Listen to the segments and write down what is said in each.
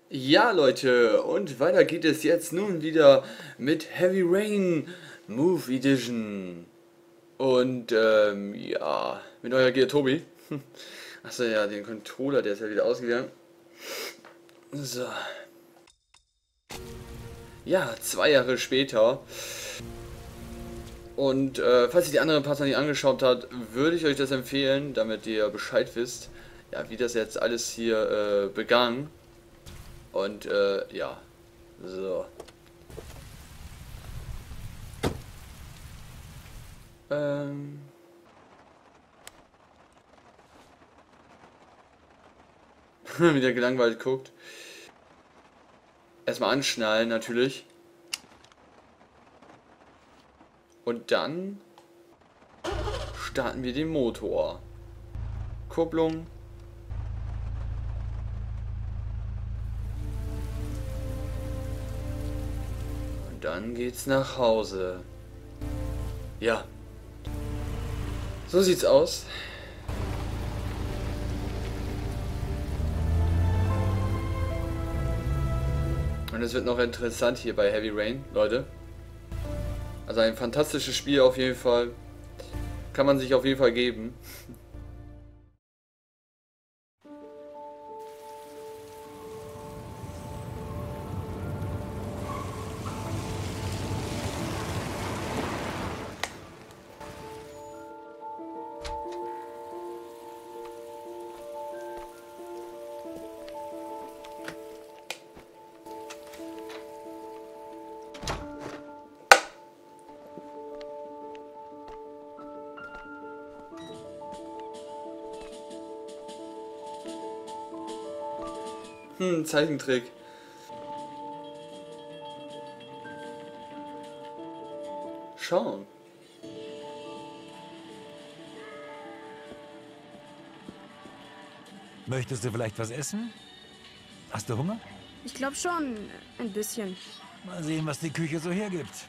Ja, Leute, und weiter geht es jetzt nun wieder mit Heavy Rain Move Edition. Und, ja, mit euer Gear Tobi. Achso, ja, den Controller, der ist ja wieder ausgegangen. So. Ja, 2 Jahre später. Und, falls ihr die anderen Parts noch nicht angeschaut habt, würde ich euch das empfehlen, damit ihr Bescheid wisst, ja, wie das jetzt alles hier, begann. Und, ja. So. Ähm. Wieder gelangweilt guckt. Erstmal anschnallen natürlich. Und dann starten wir den Motor. Kupplung. Und dann geht's nach Hause. Ja. So sieht's aus. Und es wird noch interessant hier bei Heavy Rain, Leute. Also ein fantastisches Spiel auf jeden Fall. Kann man sich auf jeden Fall geben. Zeichentrick. Schauen. Möchtest du vielleicht was essen? Hast du Hunger? Ich glaube schon, ein bisschen. Mal sehen, was die Küche so hergibt.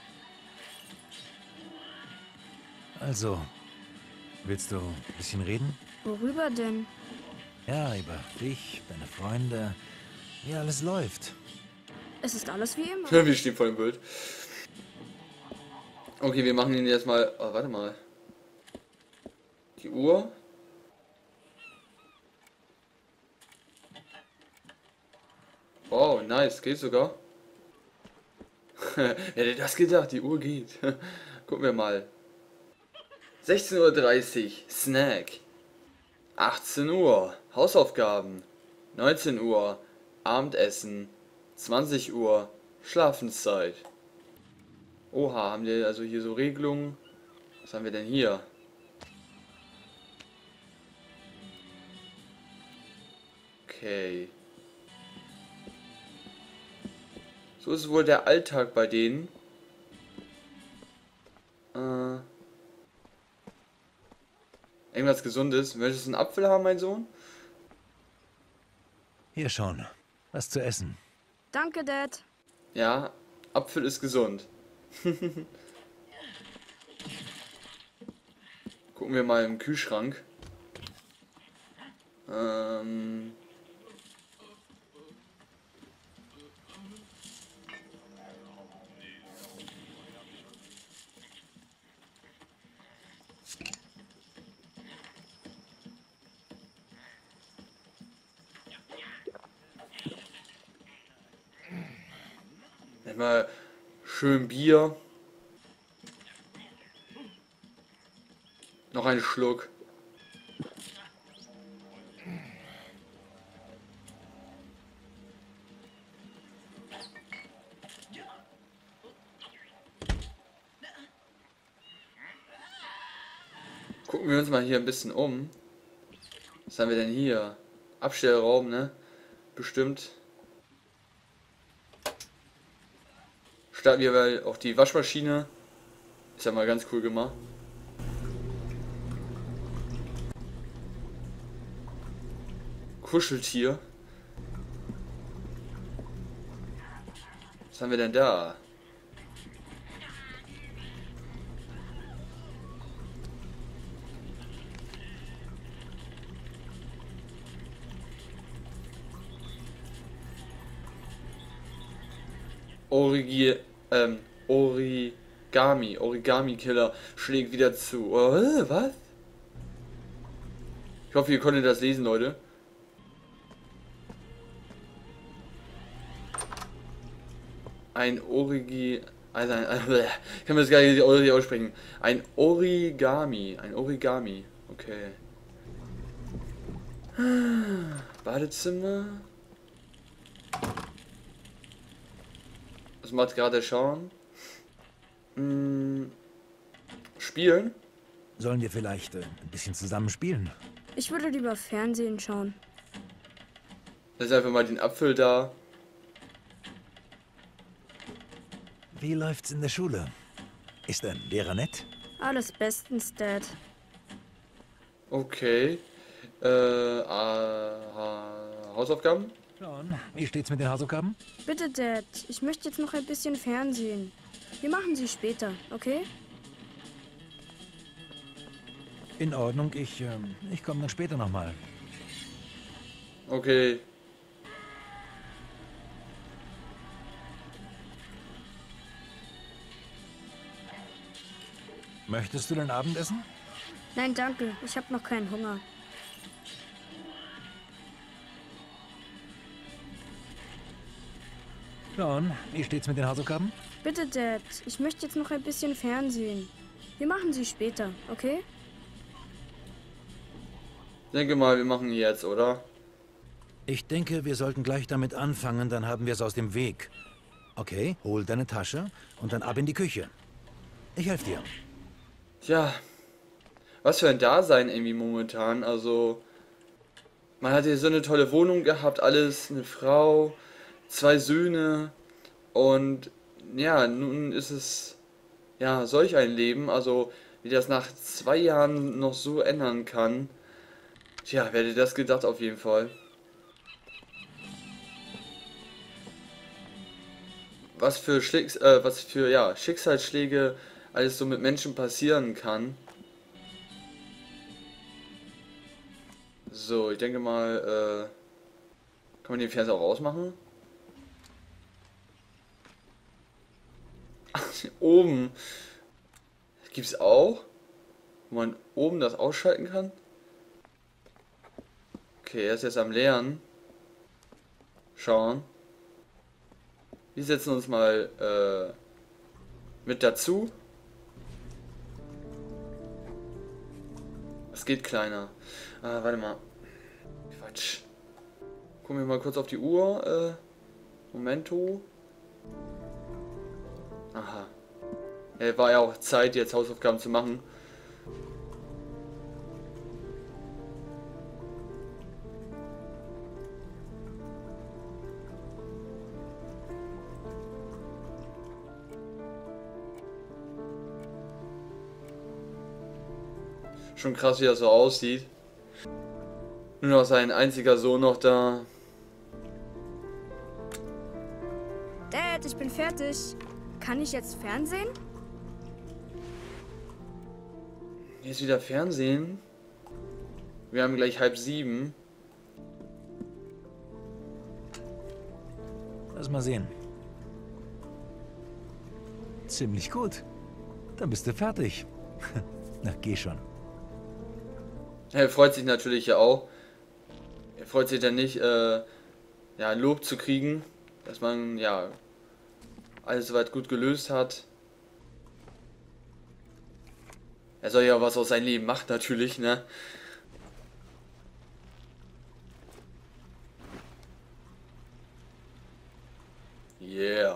Also, willst du ein bisschen reden? Worüber denn? Ja, über dich, deine Freunde, wie alles läuft. Es ist alles wie immer. Wir stehen vor dem Bild. Okay, wir machen ihn jetzt mal. Oh, warte mal. Die Uhr. Wow, nice, geht sogar. Wer hätte das gedacht? Die Uhr geht. Gucken wir mal. 16:30 Uhr, Snack. 18 Uhr, Hausaufgaben. 19 Uhr, Abendessen. 20 Uhr, Schlafenszeit. Oha, haben wir also hier so Regelungen? Was haben wir denn hier? Okay. So ist wohl der Alltag bei denen. Irgendwas Gesundes. Möchtest du einen Apfel haben, mein Sohn? Hier schon, was zu essen. Danke, Dad. Ja, Apfel ist gesund. Gucken wir mal im Kühlschrank. Mal schön Bier. Noch einen Schluck. Gucken wir uns mal hier ein bisschen um. Was haben wir denn hier? Abstellraum, ne? Bestimmt. Starten wir mal auf die Waschmaschine. Ist ja mal ganz cool gemacht. Kuscheltier. Was haben wir denn da? Origi, Origami-Killer schlägt wieder zu. Was? Ich hoffe, ihr konntet das lesen, Leute. Ein Origi... Also ich kann mir das gar nicht aussprechen. Ein Origami. Okay. Badezimmer. Was macht gerade Sean? Spielen? Sollen wir vielleicht ein bisschen zusammen spielen? Ich würde lieber Fernsehen schauen. Lass einfach mal den Apfel da. Wie läuft's in der Schule? Ist dein Lehrer nett? Alles bestens, Dad. Okay. Hausaufgaben? Sean, wie steht's mit den Hausaufgaben? Bitte, Dad. Ich möchte jetzt noch ein bisschen Fernsehen. Wir machen sie später, okay? In Ordnung, ich komme dann später nochmal. Okay. Möchtest du dein Abendessen? Nein, danke. Ich habe noch keinen Hunger. Sean, wie steht's mit den Hausaufgaben? Bitte, Dad. Ich möchte jetzt noch ein bisschen Fernsehen. Wir machen sie später, okay? Ich denke mal, wir machen jetzt, oder? Ich denke, wir sollten gleich damit anfangen, dann haben wir es aus dem Weg. Okay, hol deine Tasche und dann ab in die Küche. Ich helfe dir. Tja, was für ein Dasein irgendwie momentan. Also, man hat hier so eine tolle Wohnung gehabt, alles, eine Frau, 2 Söhne und ja, nun ist es ja solch ein Leben. Also, wie das nach 2 Jahren noch so ändern kann. Tja, wer hätte das gedacht auf jeden Fall. Was für Schicksalsschläge alles so mit Menschen passieren kann. So, ich denke mal, kann man den Fernseher auch ausmachen? Ach, oben. Gibt's auch? Wo man oben das ausschalten kann? Okay, er ist jetzt am Lernen. Schauen. Wir setzen uns mal mit dazu. Es geht kleiner. Warte mal. Quatsch. Gucken wir mal kurz auf die Uhr. Momento. Aha. War ja auch Zeit, jetzt Hausaufgaben zu machen. Schon krass, wie das so aussieht. Nur noch sein einziger Sohn noch da. Dad, ich bin fertig. Kann ich jetzt Fernsehen? Jetzt wieder Fernsehen. Wir haben gleich 6:30. Lass mal sehen. Ziemlich gut. Dann bist du fertig. Na, geh schon. Er freut sich natürlich ja auch. Er freut sich dann nicht, ja, Lob zu kriegen, dass man, ja, alles soweit gut gelöst hat. Er soll ja was aus seinem Leben machen, natürlich, ne? Yeah.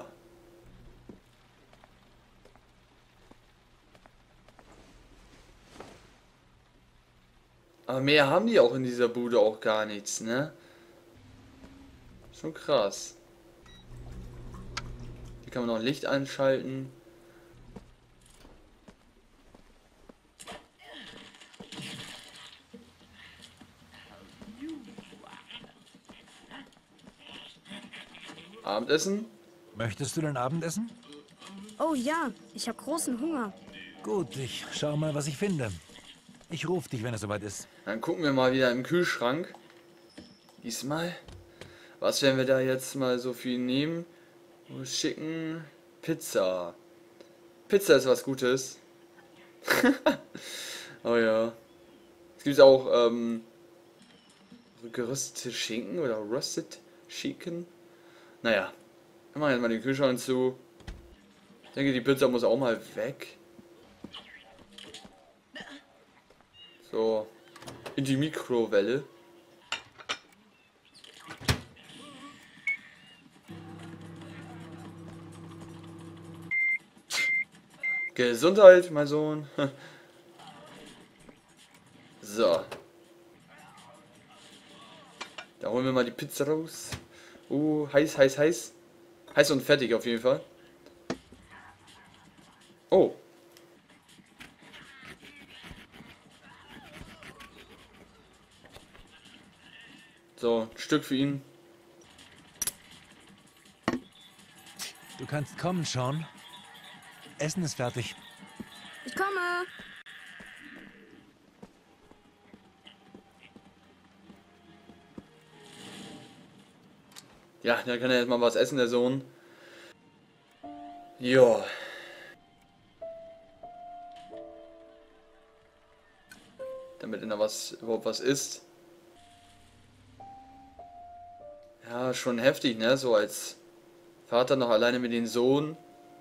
Aber mehr haben die auch in dieser Bude auch gar nichts, ne? Schon krass. Hier kann man noch Licht einschalten. Abendessen? Möchtest du dein Abendessen? Oh ja, ich habe großen Hunger. Gut, ich schau mal, was ich finde. Ich rufe dich, wenn es soweit ist. Dann gucken wir mal wieder im Kühlschrank. Diesmal. Was werden wir da jetzt mal so viel nehmen? Schicken Pizza. Pizza ist was Gutes. Oh ja. Es gibt auch geröstete Schinken oder Roasted Chicken. Naja, wir machen jetzt mal den Kühlschrank zu. Ich denke, die Pizza muss auch mal weg. So, in die Mikrowelle. Gesundheit, mein Sohn. So. Da holen wir mal die Pizza raus. Heiß, heiß, heiß. Heiß und fertig auf jeden Fall. Oh. So, ein Stück für ihn. Du kannst kommen, Sean. Essen ist fertig. Ich komme. Ja, da kann er jetzt mal was essen, der Sohn. Ja. Damit er überhaupt was isst. Ja, schon heftig, ne? So als Vater noch alleine mit dem Sohn.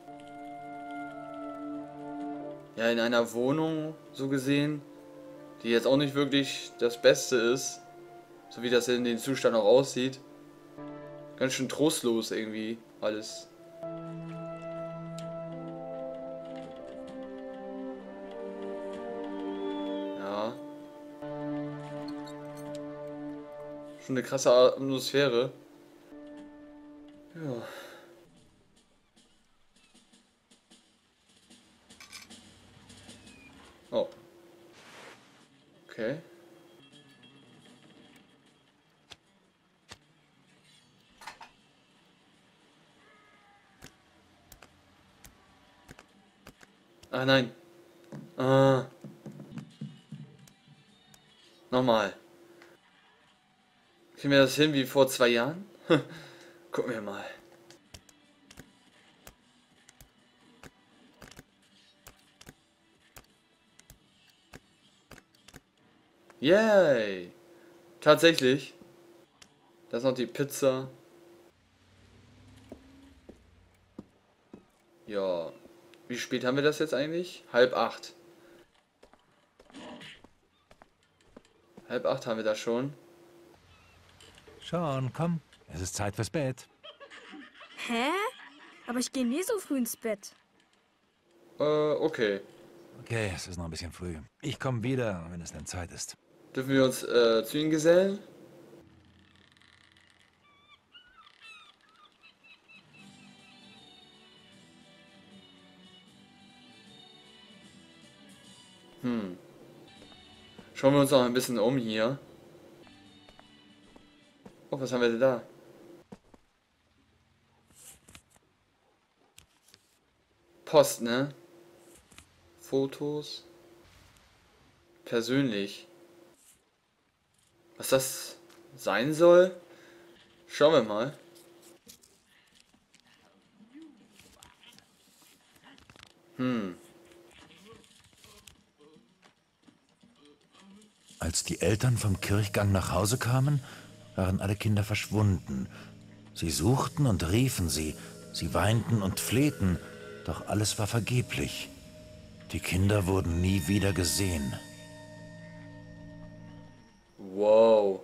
Ja, in einer Wohnung, so gesehen, die jetzt auch nicht wirklich das Beste ist. So wie das in dem Zustand auch aussieht. Ganz schön trostlos irgendwie alles. Ja. Schon eine krasse Atmosphäre. Ja. Oh. Okay. Ah nein. Ah. Nochmal. Kriegen wir das hin wie vor 2 Jahren? Gucken wir mal. Yay! Tatsächlich. Da ist noch die Pizza. Ja. Wie spät haben wir das jetzt eigentlich? 7:30. 7:30 haben wir das schon. Sean, komm. Es ist Zeit fürs Bett. Hä? Aber ich gehe nie so früh ins Bett. Okay. Okay, es ist noch ein bisschen früh. Ich komme wieder, wenn es dann Zeit ist. Dürfen wir uns zu Ihnen gesellen? Schauen wir uns noch ein bisschen um hier. Oh, was haben wir denn da? Post, ne? Fotos. Persönlich. Was das sein soll? Schauen wir mal. Als die Eltern vom Kirchgang nach Hause kamen, waren alle Kinder verschwunden. Sie suchten und riefen sie, sie weinten und flehten, doch alles war vergeblich. Die Kinder wurden nie wieder gesehen. Wow.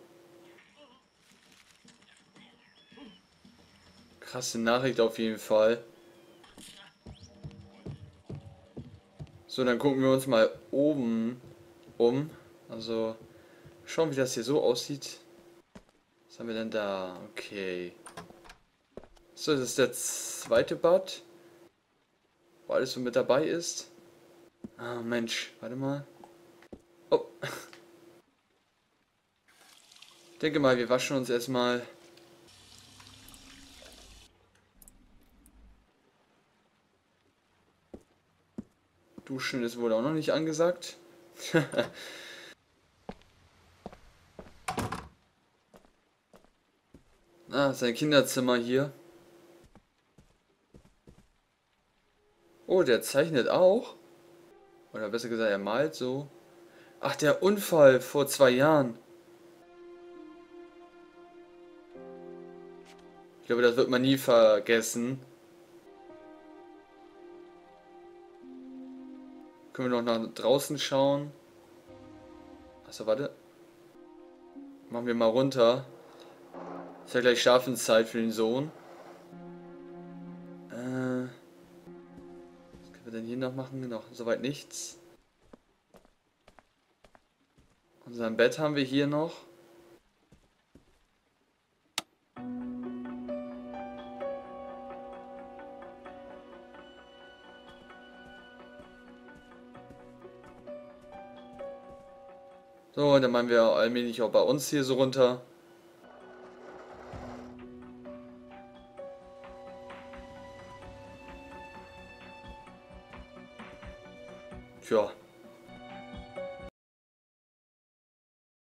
Krasse Nachricht auf jeden Fall. So, dann gucken wir uns mal oben um. Also, schauen, wie das hier so aussieht. Was haben wir denn da? Okay. So, das ist der zweite Bad. Wo alles so mit dabei ist. Ah, Mensch. Warte mal. Oh. Ich denke mal, wir waschen uns erstmal. Duschen ist wohl auch noch nicht angesagt. Ah, sein Kinderzimmer hier. Oh, der zeichnet auch. Oder besser gesagt, er malt so. Ach, der Unfall vor 2 Jahren. Ich glaube, das wird man nie vergessen. Können wir noch nach draußen schauen? Achso, warte. Machen wir mal runter. Ist ja gleich Schlafenszeit für den Sohn. Was können wir denn hier noch machen? Noch soweit nichts. Unser Bett haben wir hier noch. So, und dann machen wir allmählich auch bei uns hier so runter. Tja,